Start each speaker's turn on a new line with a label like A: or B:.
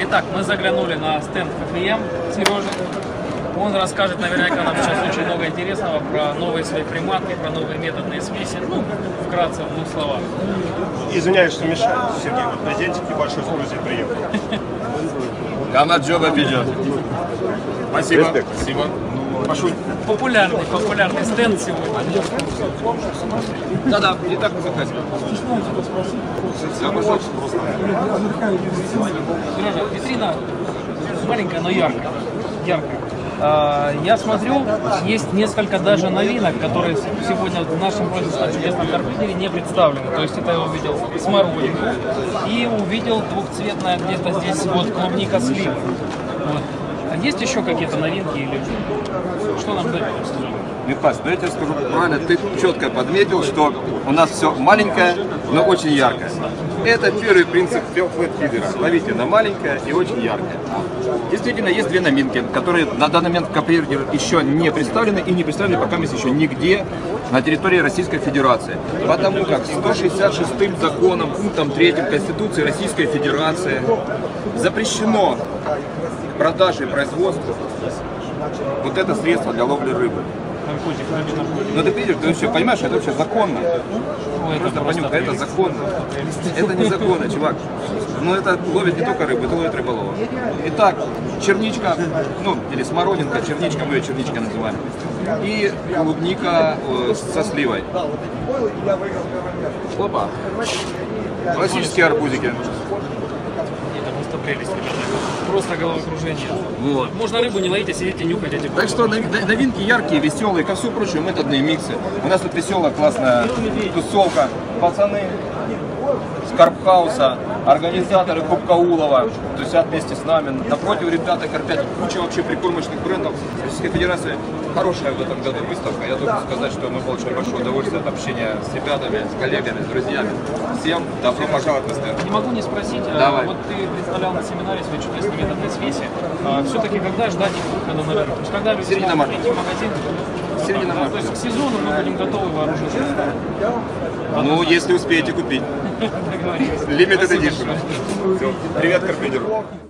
A: Итак, мы заглянули на стенд КФМ Сережи. Он расскажет наверняка нам сейчас очень много интересного про новые свои приманки, про новые методные смеси. Ну, вкратце, в двух словах.
B: Извиняюсь, что мешаю. Сергей, вот презентик небольшой с Грузии приехал.
C: Камаджоба ведет. Спасибо.
B: Респект.
C: Спасибо. Пошли.
A: Популярный стенд сегодня.
C: Да-да, и так мы заказываем.
A: Сережа, витрина маленькая, но яркая. Я смотрю, есть несколько даже новинок, которые сегодня в нашем розничном чудесном торпедере не представлены. То есть это я увидел смородину и увидел двухцветная где-то здесь вот клубника слива. Вот. А есть еще какие-то новинки или что нам дают?
C: Михас, ну я тебе скажу правильно, ты четко подметил, что у нас все маленькое, но очень яркое. Это первый принцип флэт-фидера. Ловите на маленькое и очень яркое. Действительно, есть две новинки, которые на данный момент в КФМ еще не представлены и не представлены пока еще нигде на территории Российской Федерации. Потому как 166-м законом, пунктом 3 Конституции Российской Федерации запрещено продажа и производство вот это средство для ловли рыбы. Но ты видишь, ты вообще понимаешь, это вообще законно. Это законно. Это незаконно, чувак. Но это ловит не только рыбу, это ловит рыболова. Итак, черничка, ну или смородинка, черничка, мы ее черничкой называем. И клубника со сливой. Опа. Классические арбузики.
A: Просто головокружение.
C: Вот.
A: Можно рыбу не ловить, а сидеть и нюхать эти.
C: Так что новинки яркие, веселые, ко всему прочему, методные миксы. У нас тут веселая, классная тусовка. Пацаны с Карпхауса, организаторы Кубка Улова, тусят вместе с нами. Напротив ребята корпят куча вообще прикормочных брендов. Российская Федерация хорошая в этом году выставка. Я должен сказать, что мы получаем большое удовольствие от общения с ребятами, с коллегами, с друзьями. Всем добро пожаловать на стенд.
A: Не могу не спросить, вот ты представлял на семинаре свои чудесные методные смеси. Все-таки когда ждать их выхода на рынок? То есть когда люди смогут прийти в магазин?
C: Середина марта.
A: То есть к сезону мы будем готовы вооружиться.
C: Ну, если успеете купить.
A: Договорились.
C: Limited Edition. Привет, Карпедер.